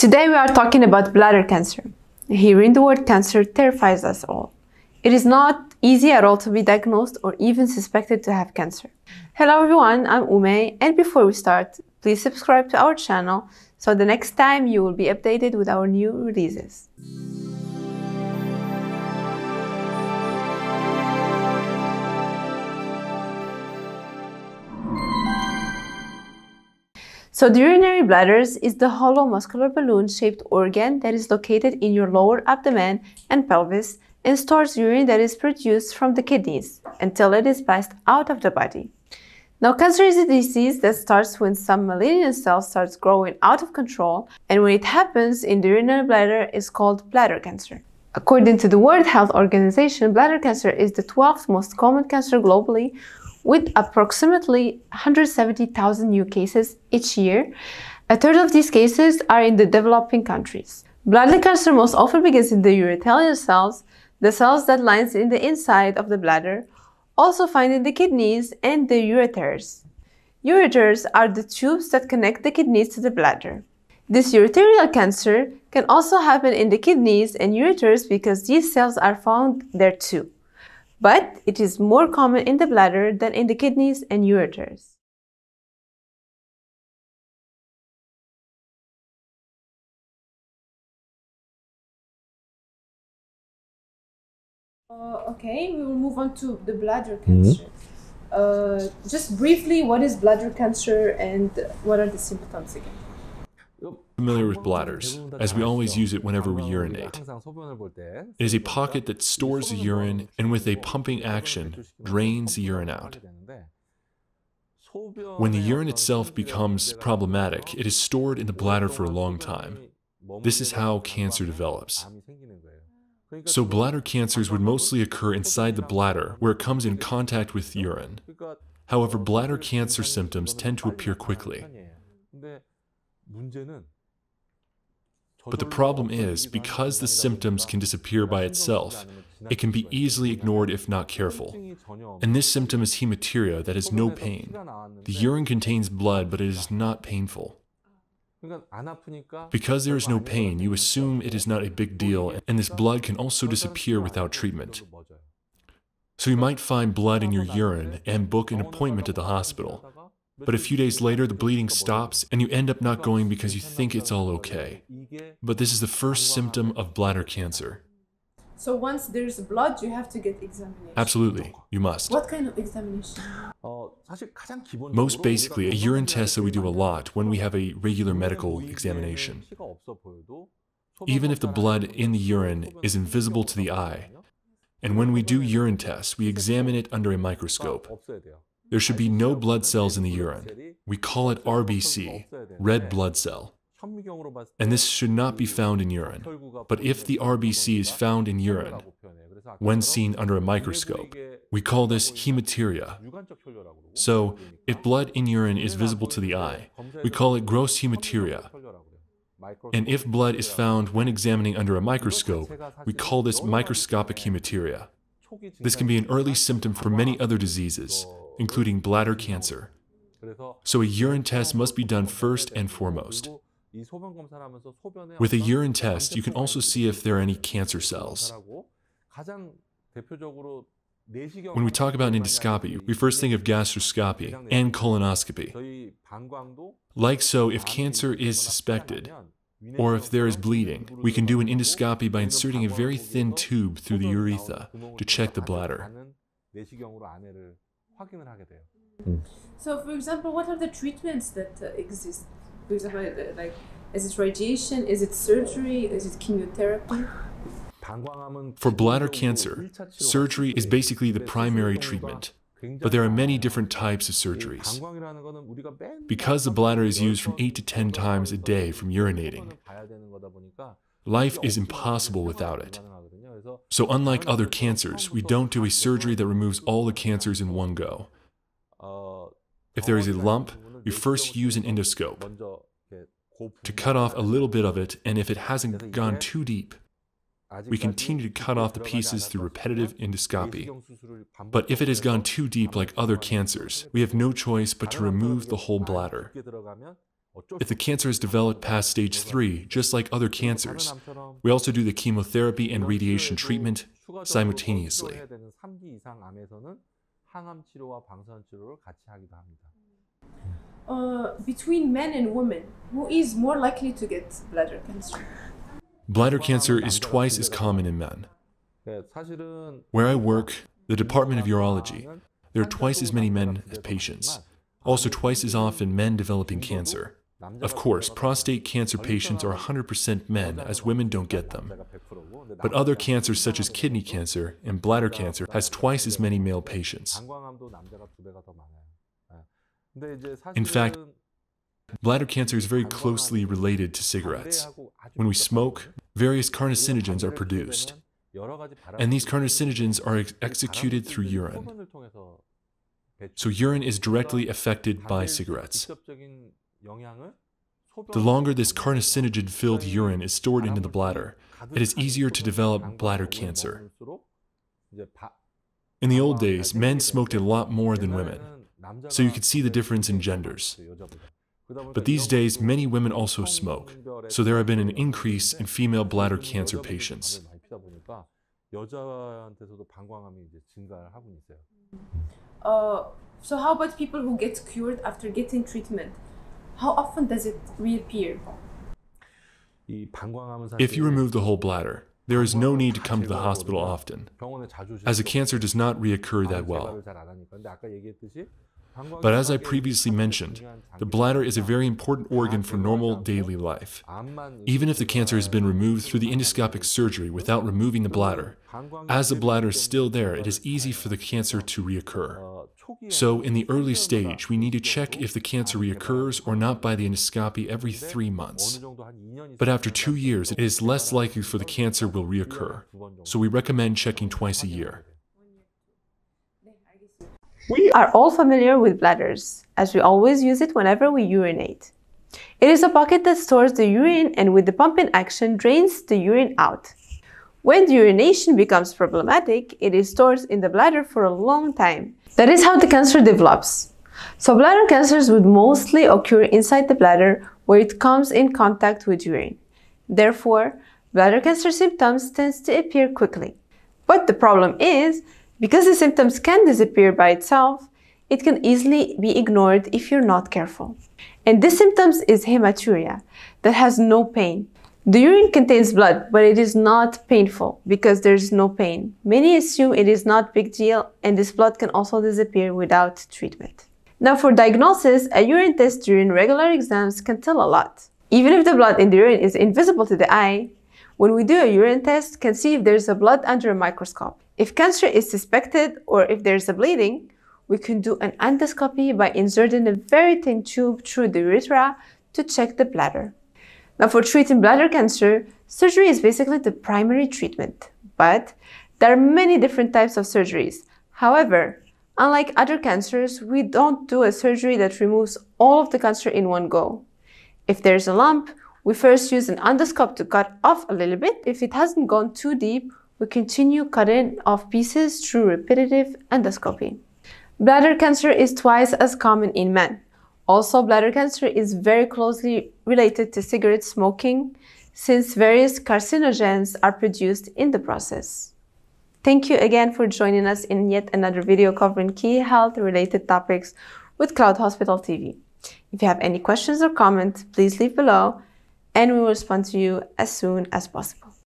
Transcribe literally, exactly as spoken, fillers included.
Today we are talking about bladder cancer. Hearing the word cancer terrifies us all. It is not easy at all to be diagnosed or even suspected to have cancer. Hello everyone, I'm Ume, and before we start, please subscribe to our channel so the next time you will be updated with our new releases. So the urinary bladders is the hollow muscular balloon-shaped organ that is located in your lower abdomen and pelvis and stores urine that is produced from the kidneys until it is passed out of the body. Now, cancer is a disease that starts when some malignant cells starts growing out of control, and when it happens in the urinary bladder is called bladder cancer. According to the World Health Organization, bladder cancer is the twelfth most common cancer globally, with approximately one hundred seventy thousand new cases each year. A third of these cases are in the developing countries. Bladder cancer most often begins in the urothelial cells, the cells that lines in the inside of the bladder, also found in the kidneys and the ureters. Ureters are the tubes that connect the kidneys to the bladder. This urothelial cancer can also happen in the kidneys and ureters because these cells are found there too. But it is more common in the bladder than in the kidneys and ureters. Uh, okay, we will move on to the bladder cancer. Mm-hmm. uh, just briefly, what is bladder cancer and what are the symptoms again? Familiar with bladders, as we always use it whenever we urinate. It is a pocket that stores the urine and with a pumping action drains the urine out. When the urine itself becomes problematic, it is stored in the bladder for a long time. This is how cancer develops. So bladder cancers would mostly occur inside the bladder where it comes in contact with urine. However, bladder cancer symptoms tend to appear quickly. But the problem is, because the symptoms can disappear by itself, it can be easily ignored if not careful. And this symptom is hematuria, that is no pain. The urine contains blood, but it is not painful. Because there is no pain, you assume it is not a big deal, and this blood can also disappear without treatment. So you might find blood in your urine and book an appointment at the hospital. But a few days later, the bleeding stops, and you end up not going because you think it's all okay. But this is the first symptom of bladder cancer. So once there's blood, you have to get examination? Absolutely, you must. What kind of examination? Most basically, a urine test that we do a lot when we have a regular medical examination. Even if the blood in the urine is invisible to the eye, and when we do urine tests, we examine it under a microscope. There should be no blood cells in the urine. We call it R B C, red blood cell. And this should not be found in urine. But if the R B C is found in urine, when seen under a microscope, we call this hematuria. So, if blood in urine is visible to the eye, we call it gross hematuria. And if blood is found when examining under a microscope, we call this microscopic hematuria. This can be an early symptom for many other diseases, including bladder cancer. So a urine test must be done first and foremost. With a urine test, you can also see if there are any cancer cells. When we talk about endoscopy, we first think of gastroscopy and colonoscopy. Like so, if cancer is suspected, or if there is bleeding, we can do an endoscopy by inserting a very thin tube through the urethra to check the bladder. So, for example, what are the treatments that uh, exist? For example, like, is it radiation? Is it surgery? Is it chemotherapy? For bladder cancer, surgery is basically the primary treatment, but there are many different types of surgeries. Because the bladder is used from eight to ten times a day from urinating, life is impossible without it. So unlike other cancers, we don't do a surgery that removes all the cancers in one go. If there is a lump, we first use an endoscope to cut off a little bit of it, and if it hasn't gone too deep, we continue to cut off the pieces through repetitive endoscopy. But if it has gone too deep like other cancers, we have no choice but to remove the whole bladder. If the cancer has developed past stage three, just like other cancers, we also do the chemotherapy and radiation treatment simultaneously. Uh, between men and women, who is more likely to get bladder cancer? Bladder cancer is twice as common in men. Where I work, the Department of Urology, there are twice as many men as patients. Also twice as often men developing cancer. Of course, prostate cancer patients are one hundred percent men, as women don't get them. But other cancers such as kidney cancer and bladder cancer has twice as many male patients. In fact, bladder cancer is very closely related to cigarettes. When we smoke, various carcinogens are produced. And these carcinogens are ex executed through urine. So urine is directly affected by cigarettes. The longer this carcinogen-filled urine is stored into the bladder, it is easier to develop bladder cancer. In the old days, men smoked a lot more than women, so you could see the difference in genders. But these days, many women also smoke, so there have been an increase in female bladder cancer patients. Uh, so how about people who get cured after getting treatment? How often does it reappear? If you remove the whole bladder, there is no need to come to the hospital often, as the cancer does not reoccur that well. But as I previously mentioned, the bladder is a very important organ for normal daily life. Even if the cancer has been removed through the endoscopic surgery without removing the bladder, as the bladder is still there, it is easy for the cancer to reoccur. So in the early stage, we need to check if the cancer reoccurs or not by the endoscopy every three months. But after two years, it is less likely for the cancer will reoccur. So we recommend checking twice a year. We are all familiar with bladders, as we always use it whenever we urinate. It is a pocket that stores the urine and with the pumping action drains the urine out. When the urination becomes problematic, it is stored in the bladder for a long time. That is how the cancer develops. So bladder cancers would mostly occur inside the bladder where it comes in contact with urine. Therefore, bladder cancer symptoms tend to appear quickly. But the problem is, because the symptoms can disappear by itself, it can easily be ignored if you're not careful. And this symptoms is hematuria, that has no pain. The urine contains blood, but it is not painful because there is no pain. Many assume it is not a big deal, and this blood can also disappear without treatment. Now for diagnosis, a urine test during regular exams can tell a lot. Even if the blood in the urine is invisible to the eye, when we do a urine test, can see if there's a blood under a microscope. If cancer is suspected or if there's a bleeding, we can do an endoscopy by inserting a very thin tube through the urethra to check the bladder. Now for treating bladder cancer, surgery is basically the primary treatment, but there are many different types of surgeries. However, unlike other cancers, we don't do a surgery that removes all of the cancer in one go. If there's a lump, we first use an endoscope to cut off a little bit. If it hasn't gone too deep, we continue cutting off pieces through repetitive endoscopy. Bladder cancer is twice as common in men. Also, bladder cancer is very closely related to cigarette smoking, since various carcinogens are produced in the process. Thank you again for joining us in yet another video covering key health-related topics with Cloud Hospital T V. If you have any questions or comments, please leave below, and we will respond to you as soon as possible.